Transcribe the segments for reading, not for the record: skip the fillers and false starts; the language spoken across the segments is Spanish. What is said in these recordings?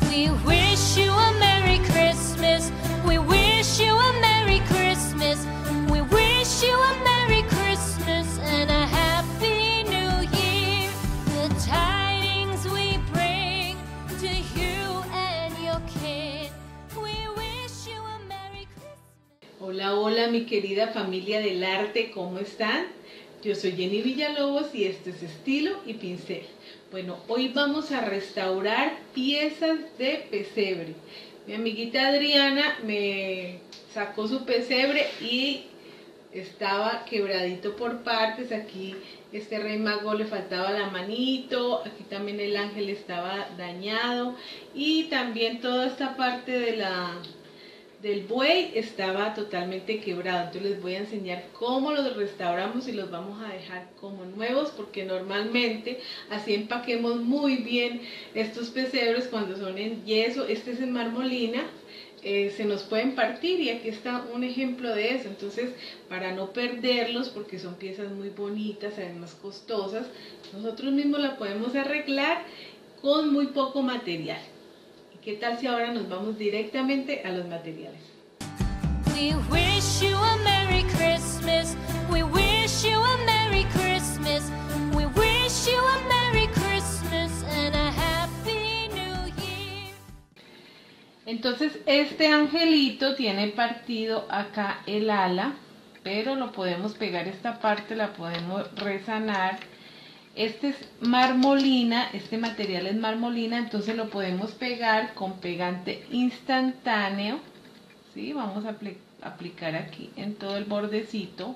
We wish you a Merry Christmas. We wish you a Merry Christmas. We wish you a Merry Christmas and a Happy New Year. The tidings we bring to you and your kid. We wish you a Merry Christmas. Hola, hola mi querida familia del arte, ¿cómo están? Yo soy Jenny Villalobos y esto es Estilo y Pincel. Bueno, hoy vamos a restaurar piezas de pesebre. Mi amiguita Adriana me sacó su pesebre y estaba quebradito por partes. Aquí este rey mago le faltaba la manito, aquí también el ángel estaba dañado y también toda esta parte del buey estaba totalmente quebrado. Entonces les voy a enseñar cómo los restauramos y los vamos a dejar como nuevos, porque normalmente así empaquemos muy bien estos pesebres cuando son en yeso. Este es en marmolina, se nos pueden partir y aquí está un ejemplo de eso. Entonces, para no perderlos, porque son piezas muy bonitas, además costosas, nosotros mismos la podemos arreglar con muy poco material. ¿Qué tal si ahora nos vamos directamente a los materiales? We wish you a Merry Christmas. We wish you a Merry Christmas. We wish you a Merry Christmas and a Happy New Year. Entonces este angelito tiene partido acá el ala, pero lo podemos pegar, esta parte la podemos resanar. Este es marmolina, este material es marmolina, entonces lo podemos pegar con pegante instantáneo. ¿Sí? Vamos a aplicar aquí en todo el bordecito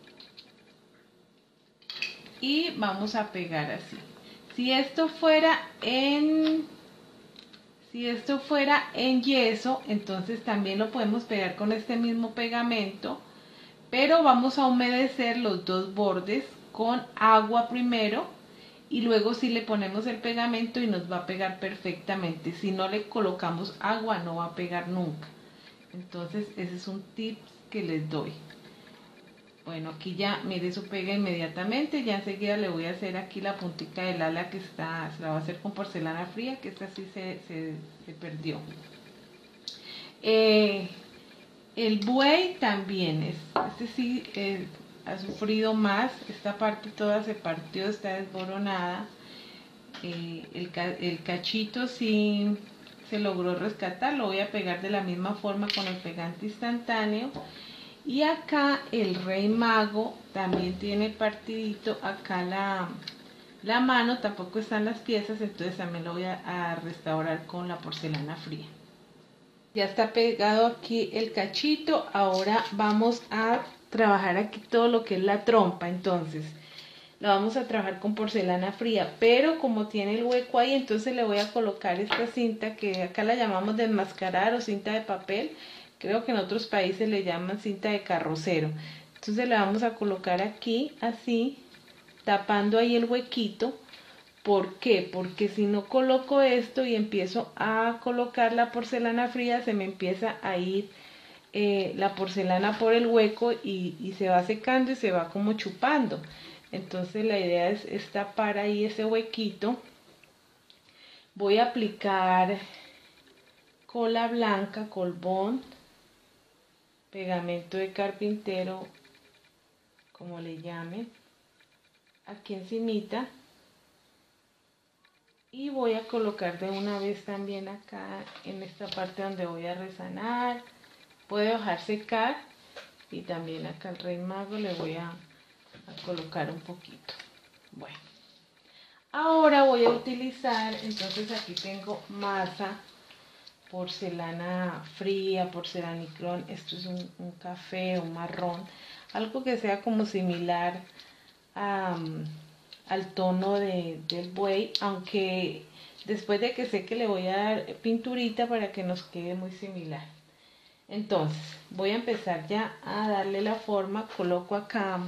y vamos a pegar así. Si esto fuera en yeso, entonces también lo podemos pegar con este mismo pegamento, pero vamos a humedecer los dos bordes con agua primero y luego sí le ponemos el pegamento y nos va a pegar perfectamente. Si no le colocamos agua no va a pegar nunca. Entonces ese es un tip que les doy. Bueno, aquí ya mire, eso pega inmediatamente. Ya enseguida le voy a hacer aquí la puntica del ala, que está, se la va a hacer con porcelana fría, que esta sí se perdió. El buey también este sí ha sufrido más. Esta parte toda se partió, está desboronada. El cachito sí se logró rescatar. Lo voy a pegar de la misma forma con el pegante instantáneo. Y acá el rey mago también tiene partidito acá la mano, tampoco están las piezas, entonces también lo voy a restaurar con la porcelana fría. Ya está pegado aquí el cachito. Ahora vamos a trabajar aquí todo lo que es la trompa. Entonces la vamos a trabajar con porcelana fría, pero como tiene el hueco ahí, entonces le voy a colocar esta cinta que acá la llamamos de enmascarar o cinta de papel. Creo que en otros países le llaman cinta de carrocero. Entonces le vamos a colocar aquí así, tapando ahí el huequito. ¿Por qué? Porque si no coloco esto y empiezo a colocar la porcelana fría, se me empieza a ir la porcelana por el hueco y se va secando y se va como chupando. Entonces la idea es tapar ahí ese huequito. Voy a aplicar cola blanca, colbón, pegamento de carpintero, como le llamen, aquí encimita. Y voy a colocar de una vez también acá en esta parte donde voy a resanar. Puedo dejar secar y también acá al rey mago le voy a colocar un poquito. Bueno, ahora voy a utilizar, entonces aquí tengo masa, porcelana fría, porcelanicrón. Esto es un café, un marrón, algo que sea como similar al tono del buey, aunque después de que seque le voy a dar pinturita para que nos quede muy similar. Entonces voy a empezar ya a darle la forma. Coloco acá,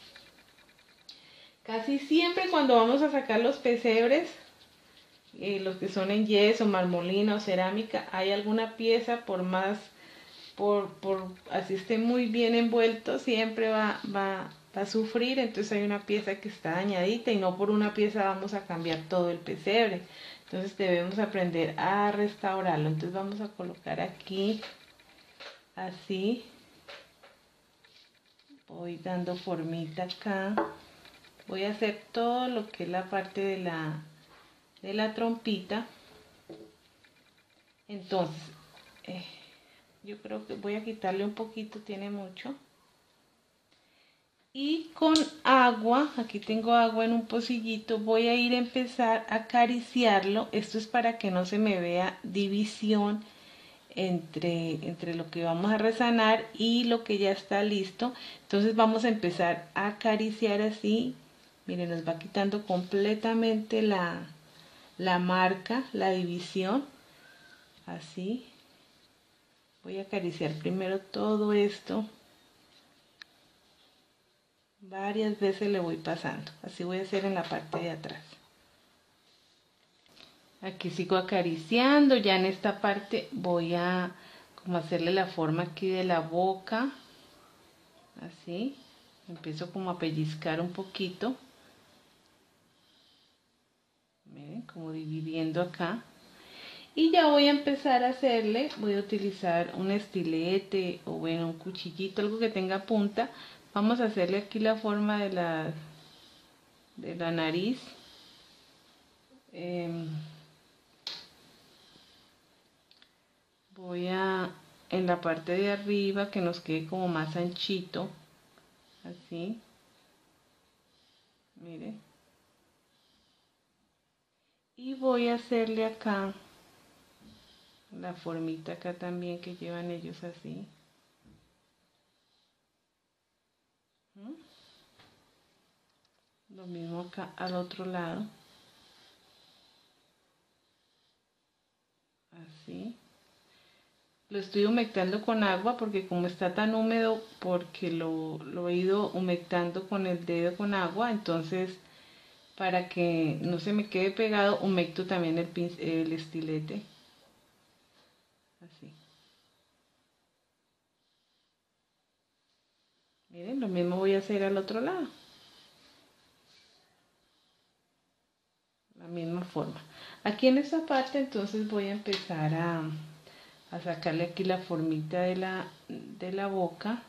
casi siempre cuando vamos a sacar los pesebres, los que son en yeso, marmolina o cerámica, hay alguna pieza, por así esté muy bien envuelto, siempre va a sufrir. Entonces hay una pieza que está dañadita y no por una pieza vamos a cambiar todo el pesebre. Entonces debemos aprender a restaurarlo. Entonces vamos a colocar aquí, así. Voy dando formita acá. Voy a hacer todo lo que es la parte de la trompita. Entonces, yo creo que voy a quitarle un poquito, tiene mucho. Y con agua, aquí tengo agua en un pocillito, voy a ir a empezar a acariciarlo. Esto es para que no se me vea división entre lo que vamos a resanar y lo que ya está listo. Entonces vamos a empezar a acariciar así. Miren, nos va quitando completamente la marca, la división. Así. Voy a acariciar primero todo esto. Varias veces le voy pasando. Así voy a hacer en la parte de atrás. Aquí sigo acariciando. Ya en esta parte voy a como hacerle la forma aquí de la boca. Así. Empiezo como a pellizcar un poquito. Miren, como dividiendo acá. Y ya voy a empezar a hacerle, voy a utilizar un estilete o bueno, un cuchillito, algo que tenga punta. Vamos a hacerle aquí la forma de la nariz. Voy a, en la parte de arriba, que nos quede como más anchito. Así. Mire. Y voy a hacerle acá la formita acá también que llevan ellos así. Lo mismo acá al otro lado. Así. Lo estoy humectando con agua porque como está tan húmedo, porque lo he ido humectando con el dedo con agua, entonces para que no se me quede pegado, humecto también el estilete. Así. Miren, lo mismo voy a hacer al otro lado. La misma forma. Aquí en esta parte entonces voy a empezar a sacarle aquí la formita de la boca.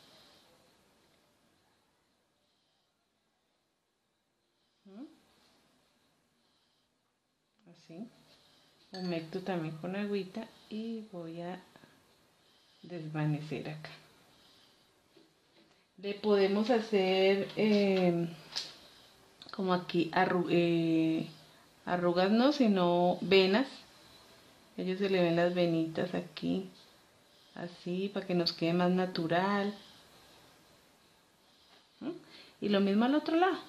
Así. Humecto también con agüita y voy a desvanecer acá. Le podemos hacer como aquí arrugas no, sino venas. A ellos se le ven las venitas aquí, así para que nos quede más natural. Y lo mismo al otro lado.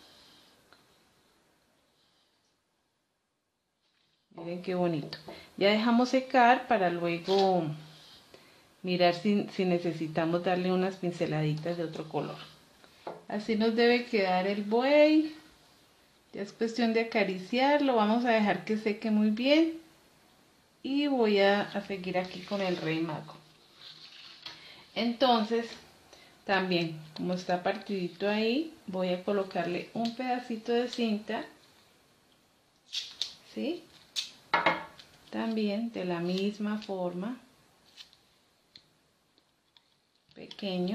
Miren qué bonito. Ya dejamos secar para luego mirar si necesitamos darle unas pinceladitas de otro color. Así nos debe quedar el buey. Ya es cuestión de acariciarlo. Vamos a dejar que seque muy bien. Y voy a seguir aquí con el Rey Mago. Entonces, también, como está partidito ahí, voy a colocarle un pedacito de cinta. ¿Sí? También de la misma forma. Pequeño.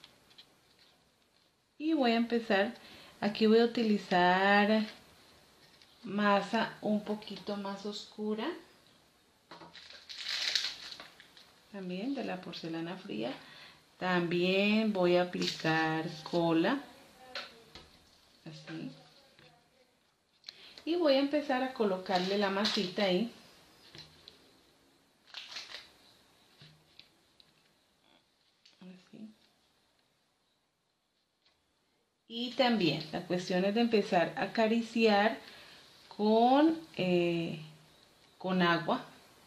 Y voy a empezar, aquí voy a utilizar masa un poquito más oscura. También de la porcelana fría. También voy a aplicar cola. Así. Y voy a empezar a colocarle la masita ahí. Así. Y también la cuestión es de empezar a acariciar con agua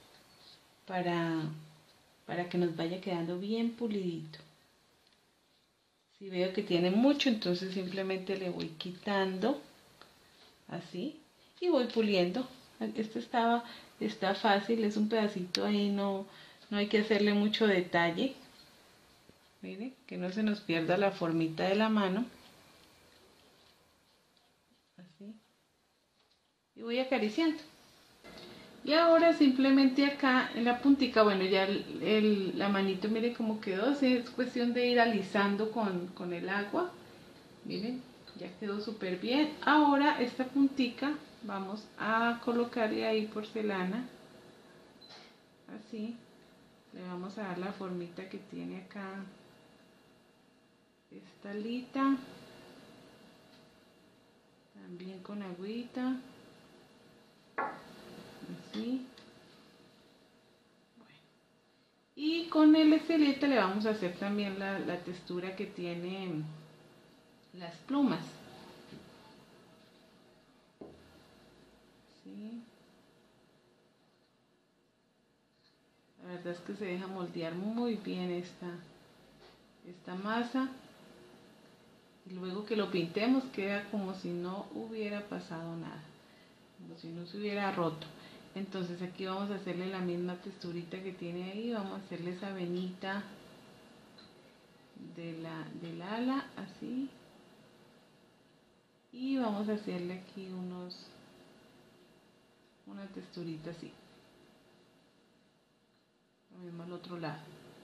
para que nos vaya quedando bien pulidito. Si veo que tiene mucho, entonces simplemente le voy quitando así y voy puliendo. Esto está fácil, es un pedacito ahí, no hay que hacerle mucho detalle. Miren, que no se nos pierda la formita de la mano. Así. Y voy acariciando. Y ahora simplemente acá en la puntica, bueno, ya la manito, mire cómo quedó, así es cuestión de ir alisando con el agua. Miren, ya quedó súper bien. Ahora esta puntica vamos a colocarle ahí porcelana, así. Le vamos a dar la formita que tiene acá esta alita, también con agüita. Así. Bueno. Y con el estilete le vamos a hacer también la textura que tienen las plumas. ¿Sí? La verdad es que se deja moldear muy bien esta masa. Y luego que lo pintemos queda como si no hubiera pasado nada, como si no se hubiera roto. Entonces aquí vamos a hacerle la misma texturita que tiene ahí, vamos a hacerle esa venita del ala, así. Y vamos a hacerle aquí una texturita así. Lo mismo al otro lado.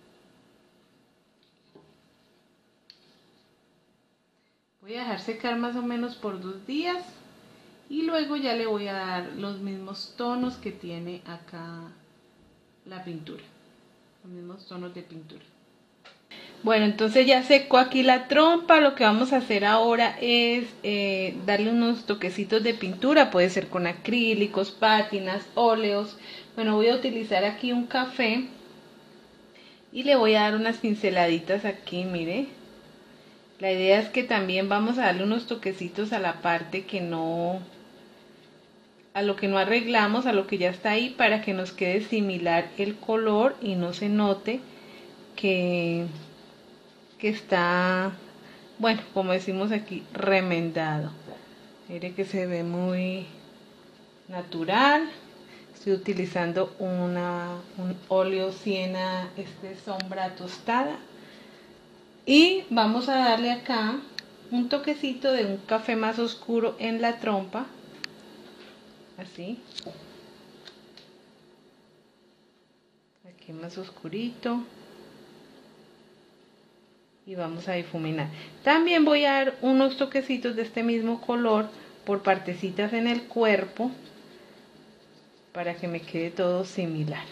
Voy a dejar secar más o menos por 2 días. Y luego ya le voy a dar los mismos tonos que tiene acá la pintura. Los mismos tonos de pintura. Bueno, entonces ya secó aquí la trompa. Lo que vamos a hacer ahora es darle unos toquecitos de pintura. Puede ser con acrílicos, pátinas, óleos. Bueno, voy a utilizar aquí un café. Y le voy a dar unas pinceladitas aquí, mire. La idea es que también vamos a darle unos toquecitos a la parte que no... a lo que no arreglamos, a lo que ya está ahí, para que nos quede similar el color y no se note que está, bueno, como decimos aquí, remendado. Mire que se ve muy natural. Estoy utilizando un óleo siena, sombra tostada. Y vamos a darle acá un toquecito de un café más oscuro en la trompa. Así. Aquí más oscurito. Y vamos a difuminar. También voy a dar unos toquecitos de este mismo color por partecitas en el cuerpo, para que me quede todo similar.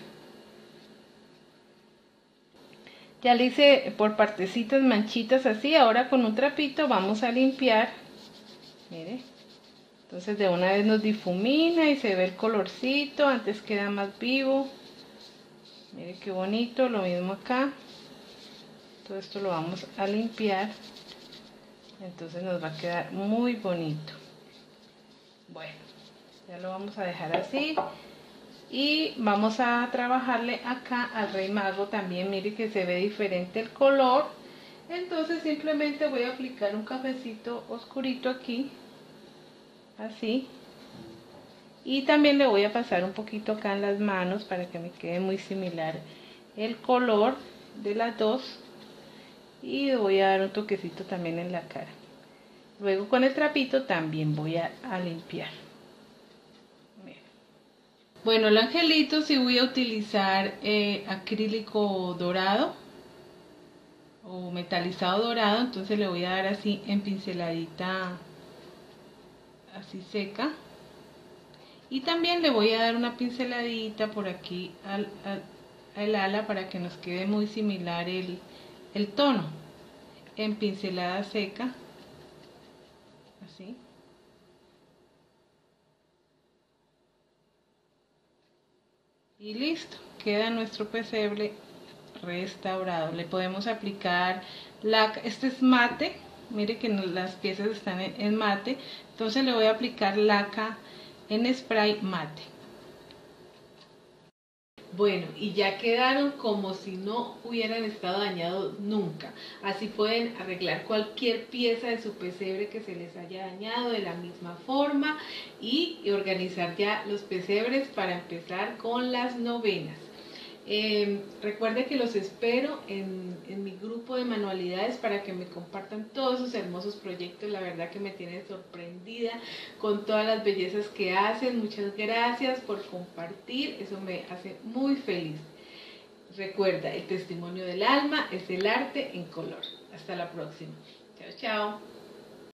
Ya le hice por partecitas manchitas así. Ahora con un trapito vamos a limpiar. Mire. Entonces de una vez nos difumina y se ve el colorcito. Antes queda más vivo. Mire qué bonito. Lo mismo acá. Todo esto lo vamos a limpiar. Entonces nos va a quedar muy bonito. Bueno, ya lo vamos a dejar así. Y vamos a trabajarle acá al Rey Mago también. Mire que se ve diferente el color. Entonces simplemente voy a aplicar un cafecito oscurito aquí. Así. Y también le voy a pasar un poquito acá en las manos para que me quede muy similar el color de las dos. Y le voy a dar un toquecito también en la cara. Luego con el trapito también voy a limpiar. Bueno, el angelito sí voy a utilizar acrílico dorado o metalizado dorado. Entonces le voy a dar así en pinceladita así seca. Y también le voy a dar una pinceladita por aquí al ala para que nos quede muy similar el tono. En pincelada seca. Así. Y listo, queda nuestro pesebre restaurado. Le podemos aplicar laca, este es mate, mire que las piezas están en mate, entonces le voy a aplicar laca en spray mate. Bueno, y ya quedaron como si no hubieran estado dañados nunca. Así pueden arreglar cualquier pieza de su pesebre que se les haya dañado de la misma forma y organizar ya los pesebres para empezar con las novenas. Recuerde que los espero en mi grupo de manualidades para que me compartan todos sus hermosos proyectos. La verdad que me tiene sorprendida con todas las bellezas que hacen. Muchas gracias por compartir, eso me hace muy feliz. Recuerda, el testimonio del alma es el arte en color. Hasta la próxima. Chao, chao.